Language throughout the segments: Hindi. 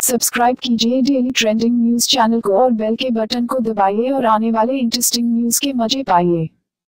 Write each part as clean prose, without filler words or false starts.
सब्सक्राइब कीजिए डेली ट्रेंडिंग न्यूज चैनल को और बेल के बटन को दबाइए और आने वाले इंटरेस्टिंग न्यूज के मजे पाइए।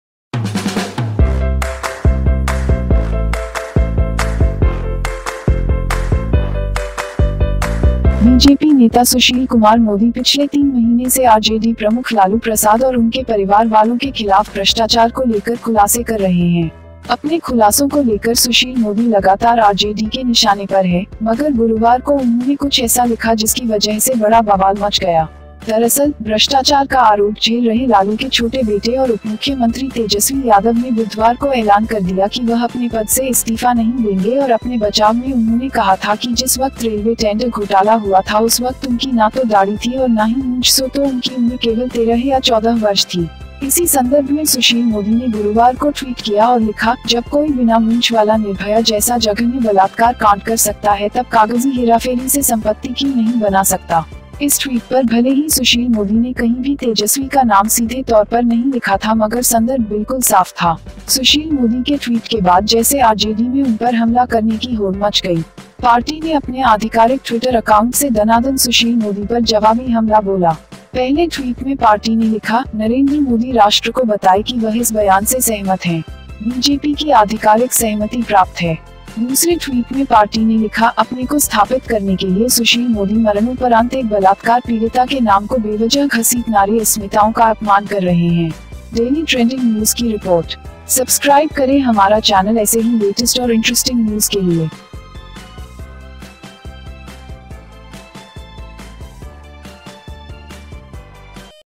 बीजेपी नेता सुशील कुमार मोदी पिछले 3 महीने से आरजेडी प्रमुख लालू प्रसाद और उनके परिवार वालों के खिलाफ भ्रष्टाचार को लेकर खुलासे कर रहे हैं। अपने खुलासों को लेकर सुशील मोदी लगातार आरजेडी के निशाने पर है, मगर गुरुवार को उन्होंने कुछ ऐसा लिखा जिसकी वजह से बड़ा बवाल मच गया। दरअसल भ्रष्टाचार का आरोप झेल रहे लालू के छोटे बेटे और उप मुख्यमंत्री तेजस्वी यादव ने बुधवार को ऐलान कर दिया कि वह अपने पद से इस्तीफा नहीं देंगे और अपने बचाव में उन्होंने कहा था कि जिस वक्त रेलवे टेंडर घोटाला हुआ था उस वक्त उनकी ना तो दाढ़ी थी और ना ही मूंछ, सो तो उनकी उम्र केवल 13 या 14 वर्ष थी। इसी संदर्भ में सुशील मोदी ने गुरुवार को ट्वीट किया और लिखा, जब कोई बिना मूंछ वाला निर्भया जैसा जघन्य बलात्कार कांड कर सकता है तब कागजी हेराफेरी से संपत्ति क्यों नहीं बना सकता। इस ट्वीट पर भले ही सुशील मोदी ने कहीं भी तेजस्वी का नाम सीधे तौर पर नहीं लिखा था, मगर संदर्भ बिल्कुल साफ था। सुशील मोदी के ट्वीट के बाद जैसे आरजेडी में उन पर हमला करने की होड़ मच गई। पार्टी ने अपने आधिकारिक ट्विटर अकाउंट से दनादन सुशील मोदी पर जवाबी हमला बोला। पहले ट्वीट में पार्टी ने लिखा, नरेंद्र मोदी राष्ट्र को बताए कि वह इस बयान से सहमत हैं। बीजेपी की आधिकारिक सहमति प्राप्त है। दूसरे ट्वीट में पार्टी ने लिखा, अपने को स्थापित करने के लिए सुशील मोदी मरणोपरांत एक बलात्कार पीड़िता के नाम को बेवजह घसीट नारी अस्मिताओं का अपमान कर रहे हैं। डेली ट्रेंडिंग न्यूज की रिपोर्ट। सब्सक्राइब करें हमारा चैनल ऐसे ही लेटेस्ट और इंटरेस्टिंग न्यूज के लिए।